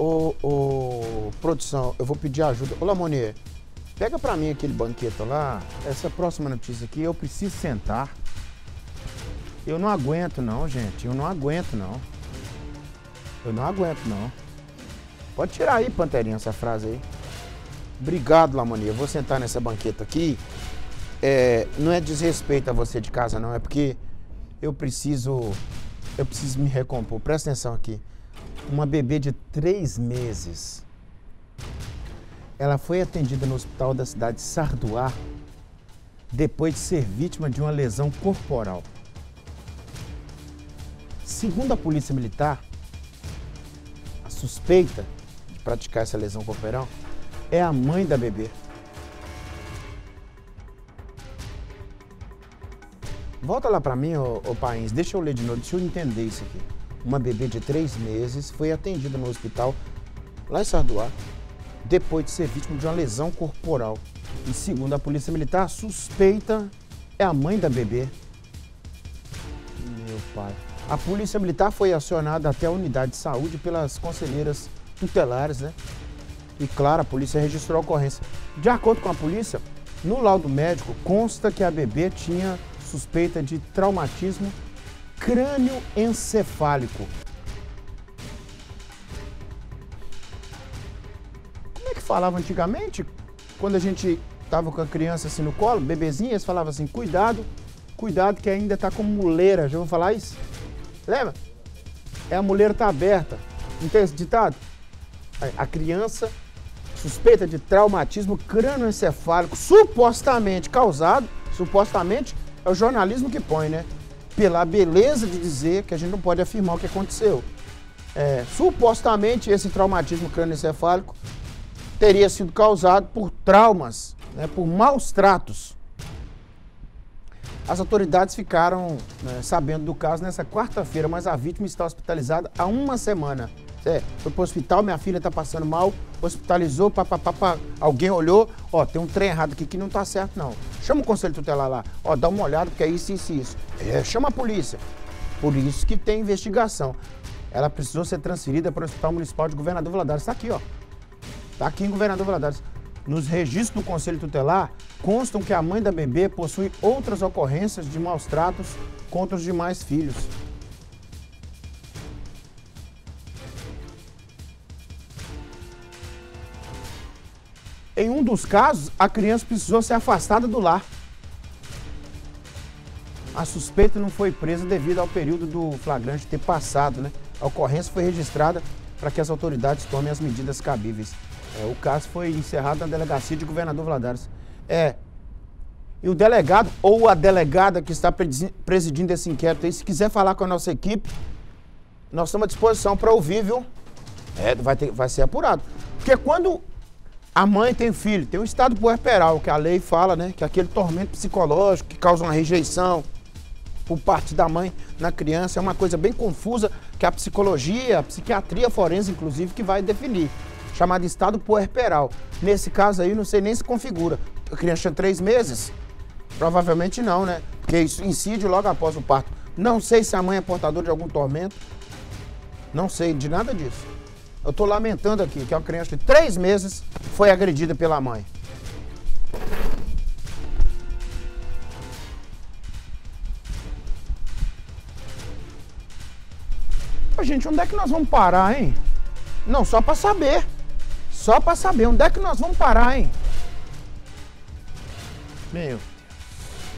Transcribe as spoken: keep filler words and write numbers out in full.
ô, ô, produção, eu vou pedir ajuda. Ô, Lamonier, pega pra mim aquele banqueta lá, essa próxima notícia aqui, eu preciso sentar. Eu não aguento não, gente, eu não aguento não. Eu não aguento não. Pode tirar aí, Panterinha, essa frase aí. Obrigado, Lamonier, eu vou sentar nessa banqueta aqui. É, não é desrespeito a você de casa não, é porque eu preciso, eu preciso me recompor. Presta atenção aqui. Uma bebê de três meses, ela foi atendida no hospital da cidade de Sarduá depois de ser vítima de uma lesão corporal. Segundo a polícia militar, a suspeita de praticar essa lesão corporal é a mãe da bebê. Volta lá pra mim, ô, ô Pains, deixa eu ler de novo, deixa eu entender isso aqui. Uma bebê de três meses foi atendida no hospital lá em Sarduá depois de ser vítima de uma lesão corporal. E segundo a polícia militar, a suspeita é a mãe da bebê. Meu pai. A polícia militar foi acionada até a unidade de saúde pelas conselheiras tutelares, né? E claro, a polícia registrou a ocorrência. De acordo com a polícia, no laudo médico consta que a bebê tinha suspeita de traumatismo crânioencefálico. Como é que falava antigamente? Quando a gente tava com a criança assim no colo, bebezinha, eles falavam assim, cuidado, cuidado que ainda tá com muleira. Já vou falar isso? Lembra? É, a muleira tá aberta. Não tem esse ditado? A criança suspeita de traumatismo crânioencefálico supostamente causado, supostamente, é o jornalismo que põe, né? Pela beleza de dizer que a gente não pode afirmar o que aconteceu. É, supostamente esse traumatismo crânioencefálico teria sido causado por traumas, né, por maus tratos. As autoridades ficaram, né, sabendo do caso nessa quarta-feira, mas a vítima está hospitalizada há uma semana. É, foi pro hospital, minha filha tá passando mal, hospitalizou, papapá, alguém olhou, ó, tem um trem errado aqui que não tá certo não. Chama o conselho tutelar lá, ó, dá uma olhada porque é isso, isso, isso. É, chama a polícia. Por isso que tem investigação. Ela precisou ser transferida para o Hospital Municipal de Governador Valadares. Tá aqui, ó. Tá aqui em Governador Valadares. Nos registros do conselho tutelar, constam que a mãe da bebê possui outras ocorrências de maus tratos contra os demais filhos. Em um dos casos, a criança precisou ser afastada do lar. A suspeita não foi presa devido ao período do flagrante ter passado, né? A ocorrência foi registrada para que as autoridades tomem as medidas cabíveis. É, o caso foi encerrado na delegacia de Governador Valadares. É, e o delegado ou a delegada que está presidindo esse inquérito aí, se quiser falar com a nossa equipe, nós estamos à disposição para ouvir, viu? É, vai, ter, vai ser apurado. Porque quando a mãe tem filho, tem um estado puerperal, que a lei fala, né? Que é aquele tormento psicológico que causa uma rejeição por parte da mãe na criança. É uma coisa bem confusa que a psicologia, a psiquiatria forense, inclusive, que vai definir. Chamado estado puerperal. Nesse caso aí, não sei nem se configura. A criança tinha três meses? Provavelmente não, né? Porque isso incide logo após o parto. Não sei se a mãe é portadora de algum tormento. Não sei de nada disso. Eu tô lamentando aqui que uma criança de três meses foi agredida pela mãe. Ô, gente, onde é que nós vamos parar, hein? Não, só pra saber. Só pra saber. Onde é que nós vamos parar, hein? Meu